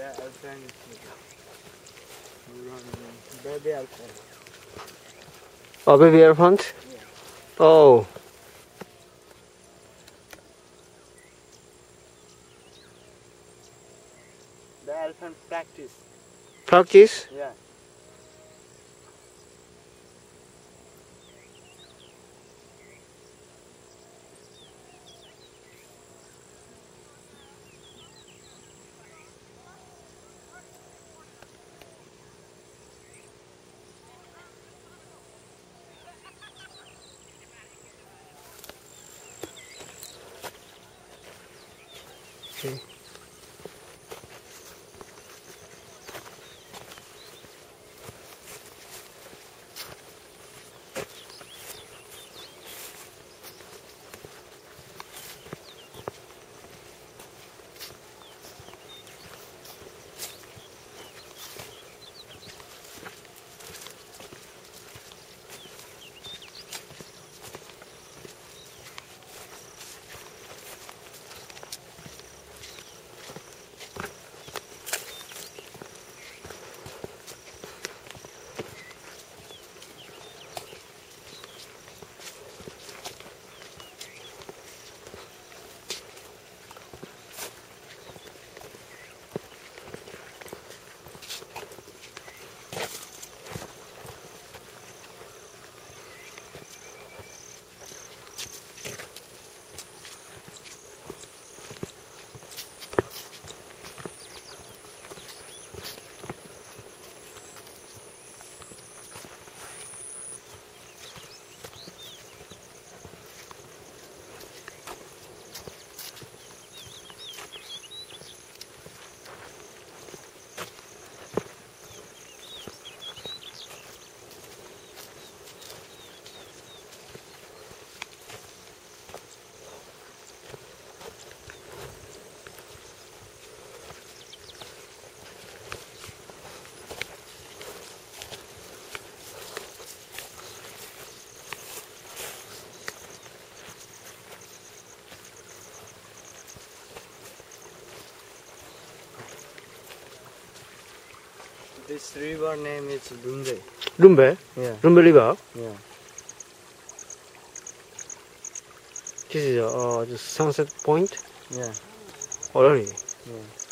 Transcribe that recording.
elephant baby elephant. Oh, baby elephant? Yeah. Oh. The elephant practice. Practice? Yeah. Okay. This river name is Lumbe. Lumbe? Yeah. Lumbe River? Yeah. This is the sunset point? Yeah. Oh, really? Yeah.